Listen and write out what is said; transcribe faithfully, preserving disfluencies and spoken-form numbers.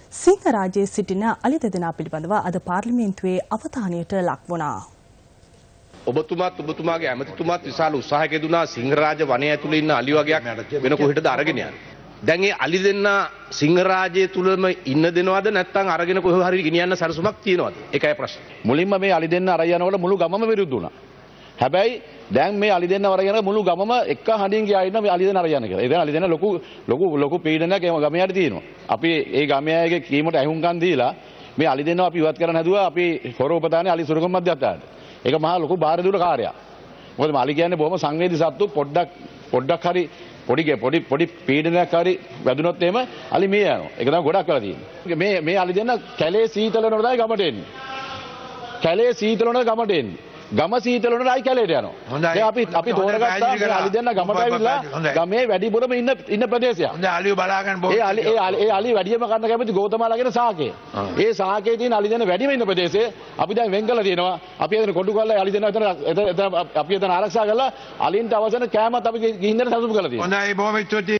සිංහරාජයේ සිටින අලි දෙදෙනා පිළිබඳව අද පාර්ලිමේන්තුවේ අවධානයට ලක් වුණා. ඔබතුමාත් ඔබතුමාගේ ඇමතිතුමාත් විශාල උත්සාහයක යෙදුනා සිංහරාජ වනය ඇතුළේ ඉන්න අලි වගේක් වෙන කොහෙටද අරගෙන යන්නේ. දැන් මේ අලි දෙන්න සිංහරාජයේ තුලම ඉන්න දෙනවද නැත්නම් අරගෙන කොහේ හරි ගෙනියන්න සරසුමක් තියනවද? ඒකයි ප්‍රශ්නේ. මුලින්ම මේ අලි දෙන්න අරන් යනකොට මුළු ගමම විරුද්ධ වුණා. හැබැයි දැන් මේ අලි දෙන්න අරගෙන මුළු ගමම එක හඬින් ගියා ඉන්න මේ අලි දෙන්න අරගෙන කියලා. ඒ දැන් අලි දෙන්න ලොකු ලොකු ලොකු පීඩනයක් ඒ ගමේ යට තියෙනවා. අපි ඒ ගමේ අයගේ කීමට ඇහුම්කන් දීලා මේ අලි දෙන්නව අපි ඉවත් කරන්න හදුවා අපි හොරෝපතානේ අලි සුරකම් මැදයන්ට. ඒක මහා ලොකු බාහිර දුර කාර්යයක්. මොකද අලි කියන්නේ බොහොම සංවේදී සත්තු පොඩ්ඩක් පොඩ්ඩක් හරි පොඩි පොඩි පොඩි පීඩනයක් හරි වැදුනොත් එහෙම අලි මිය යනවා. ඒක තමයි ගොඩක් කරලා තියෙන්නේ. මේ මේ අලි දෙන්න කැලේ සීතල වෙනකොට තමයි ගමට එන්නේ. කැලේ සීතල වෙනකොට ගමට එන්නේ. ගම සීතල වෙනකොට ආයි කැලේට යනවා. දැන් අපි අපි තෝරගත්තා මේ අලි දෙන්න ගමට ඇවිල්ලා ගමේ වැඩිපුරම ඉන්න ඉන්න ප්‍රදේශයක්. හොඳයි අලිව බලා ගන්න බොහොම. ඒ අලි ඒ අලි ඒ අලි වැඩිම කන්න කැමති ගෝතමාලාගෙන සාකේ. ඒ සාකේ තියෙන අලි දෙන්න වැඩිම ඉන්න ප්‍රදේශයේ අපි දැන් වෙන් කරලා තියෙනවා. අපි එතන කොටු කරලා අලි දෙන්න එතන එතන අපි එතන ආරක්ෂා කරලා අලින්ට අවසන කෑමත් අපි ගිහින් දෙන්න සතුටු කරලා තියෙනවා. හොඳයි බොහොම ස්තුතියි.